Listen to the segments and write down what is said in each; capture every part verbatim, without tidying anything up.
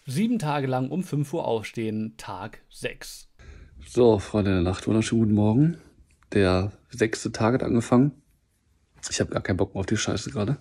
Sieben Tage lang um fünf Uhr aufstehen, Tag sechs. So, Freunde der Nacht, wunderschönen guten Morgen. Der sechste Tag hat angefangen. Ich habe gar keinen Bock mehr auf die Scheiße gerade.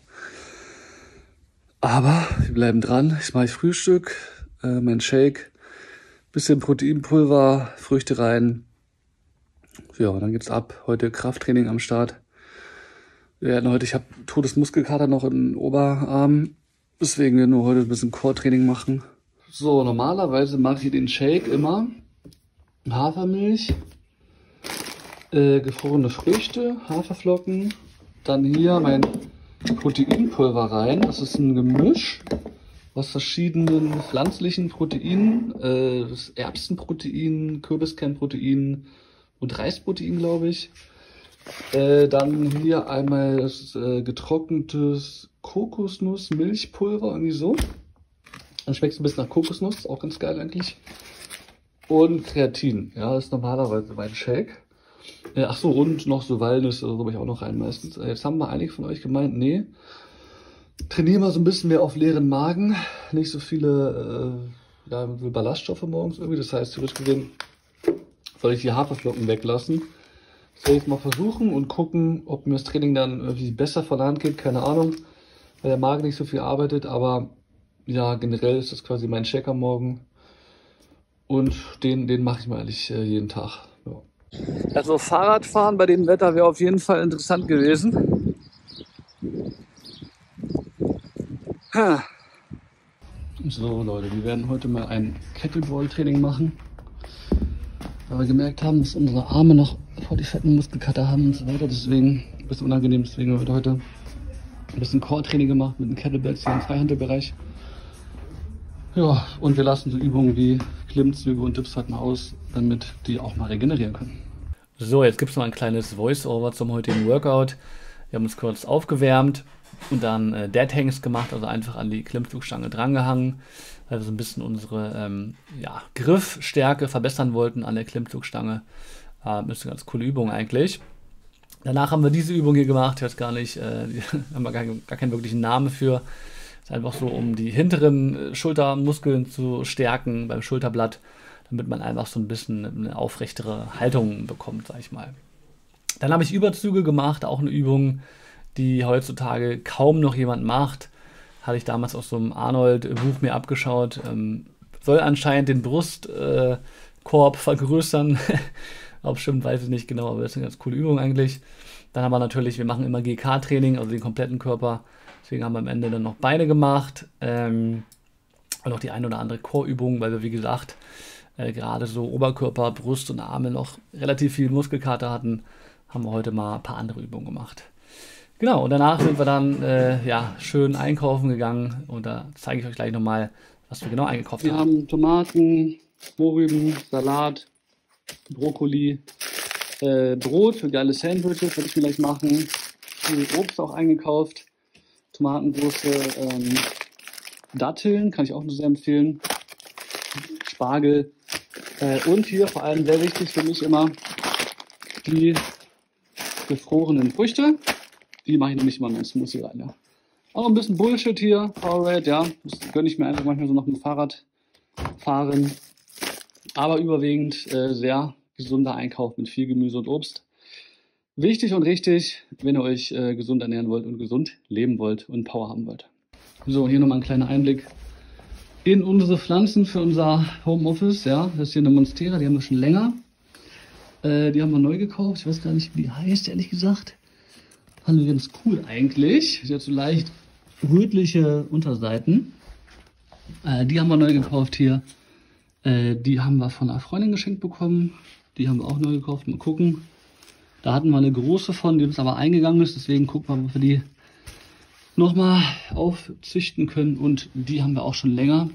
Aber wir bleiben dran. Ich mache Frühstück, äh, mein Shake, bisschen Proteinpulver, Früchte rein. Ja, dann geht's ab. Heute Krafttraining am Start. Wir werden heute, ich habe Todesmuskelkater noch in den Oberarm. Deswegen werden wir heute ein bisschen Core-Training machen. So, normalerweise mache ich hier den Shake immer. Hafermilch, äh, gefrorene Früchte, Haferflocken, dann hier mein Proteinpulver rein. Das ist ein Gemisch aus verschiedenen pflanzlichen Proteinen, äh, das Erbsenprotein, Kürbiskernprotein und Reisprotein, glaube ich. Äh, dann hier einmal das äh, getrocknetes Kokosnuss-Milchpulver, irgendwie so. Dann schmeckt es ein bisschen nach Kokosnuss, auch ganz geil eigentlich. Und Kreatin, ja, das ist normalerweise mein Shake. Äh, ach so, und noch so Walnüsse oder so habe ich auch noch rein meistens. Äh, jetzt haben wir einige von euch gemeint, nee, trainieren wir so ein bisschen mehr auf leeren Magen, nicht so viele äh, ja, Ballaststoffe morgens irgendwie. Das heißt, theoretisch gesehen soll ich die Haferflocken weglassen. Das werde ich mal versuchen und gucken, ob mir das Training dann irgendwie besser von der Hand geht, keine Ahnung, weil der Magen nicht so viel arbeitet, aber ja, generell ist das quasi mein Shake am Morgen. Und den, den mache ich mal eigentlich äh, jeden Tag. Ja. Also Fahrradfahren bei dem Wetter wäre auf jeden Fall interessant gewesen. Ha. So Leute, wir werden heute mal ein Kettlebell-Training machen. Weil wir gemerkt haben, dass unsere Arme noch voll die fetten Muskelkater haben und so weiter. Deswegen ein bisschen unangenehm. Deswegen haben wir heute ein bisschen Core-Training gemacht mit den Kettlebells hier im Freihandelbereich. Ja, und wir lassen so Übungen wie Klimmzüge und Dips halt mal aus, damit die auch mal regenerieren können. So, jetzt gibt es noch ein kleines Voice-Over zum heutigen Workout. Wir haben uns kurz aufgewärmt und dann äh, Dead Hangs gemacht, also einfach an die Klimmzugstange drangehangen, weil wir so ein bisschen unsere ähm, ja, Griffstärke verbessern wollten an der Klimmzugstange. Ähm, ist eine ganz coole Übung eigentlich. Danach haben wir diese Übung hier gemacht, ich weiß gar nicht, äh, haben wir gar, gar keinen wirklichen Namen für. Ist einfach so, um die hinteren Schultermuskeln zu stärken beim Schulterblatt, damit man einfach so ein bisschen eine aufrechtere Haltung bekommt, sag ich mal. Dann habe ich Überzüge gemacht, auch eine Übung, die heutzutage kaum noch jemand macht. Hatte ich damals aus so einem Arnold-Buch mir abgeschaut. Ähm, soll anscheinend den Brustkorb äh, vergrößern. Ob stimmt, weiß ich nicht genau, aber das ist eine ganz coole Übung eigentlich. Dann haben wir natürlich, wir machen immer G K-Training, also den kompletten Körper. Deswegen haben wir am Ende dann noch Beine gemacht ähm, und auch die ein oder andere Core-Übung, weil wir, wie gesagt, äh, gerade so Oberkörper, Brust und Arme noch relativ viel Muskelkater hatten, haben wir heute mal ein paar andere Übungen gemacht. Genau, und danach sind wir dann äh, ja, schön einkaufen gegangen und da zeige ich euch gleich nochmal, was wir genau eingekauft haben. Wir haben Tomaten, Mohrrüben, Salat, Brokkoli, äh, Brot für geile Sandwiches, werde ich vielleicht machen, viel Obst auch eingekauft. Tomatensoße, ähm, Datteln, kann ich auch nur sehr empfehlen. Spargel. Äh, und hier vor allem sehr wichtig für mich immer die gefrorenen Früchte. Die mache ich nämlich immer in meinen Smoothie rein. Ja. Auch ein bisschen Bullshit hier, Powerade, ja. Das gönne ich mir einfach manchmal so noch mit dem Fahrrad fahren. Aber überwiegend äh, sehr gesunder Einkauf mit viel Gemüse und Obst. Wichtig und richtig, wenn ihr euch äh, gesund ernähren wollt und gesund leben wollt und Power haben wollt. So, hier nochmal ein kleiner Einblick in unsere Pflanzen für unser Homeoffice. Ja, das ist hier eine Monstera, die haben wir schon länger. Äh, die haben wir neu gekauft. Ich weiß gar nicht, wie die heißt, ehrlich gesagt. Fanden wir ganz cool eigentlich. Sie hat so leicht rötliche Unterseiten. Äh, die haben wir neu gekauft hier. Äh, die haben wir von einer Freundin geschenkt bekommen. Die haben wir auch neu gekauft. Mal gucken. Da hatten wir eine große von, die uns aber eingegangen ist. Deswegen gucken wir, ob wir die nochmal aufzüchten können. Und die haben wir auch schon länger.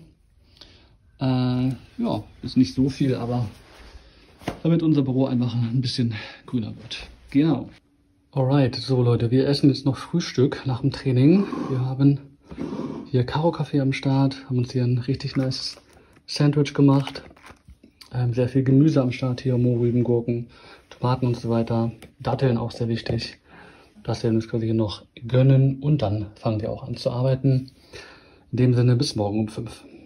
Äh, ja, ist nicht so viel, aber damit unser Büro einfach ein bisschen grüner wird. Genau. Alright, so Leute, wir essen jetzt noch Frühstück nach dem Training. Wir haben hier Karo-Kaffee am Start, haben uns hier ein richtig nice Sandwich gemacht. Ähm, sehr viel Gemüse am Start hier, Mohrrüben, Gurken, Tomaten und so weiter. Datteln auch sehr wichtig. Das werden wir uns quasi hier noch gönnen und dann fangen wir auch an zu arbeiten. In dem Sinne, bis morgen um fünf.